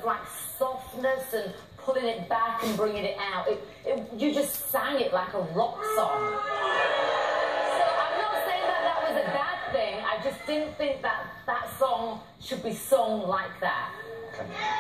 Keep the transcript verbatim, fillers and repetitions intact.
like softness and pulling it back and bringing it out. It, it, you just sang it like a rock song. So I'm not saying that that was a bad thing. I just didn't think that that song should be sung like that. Okay.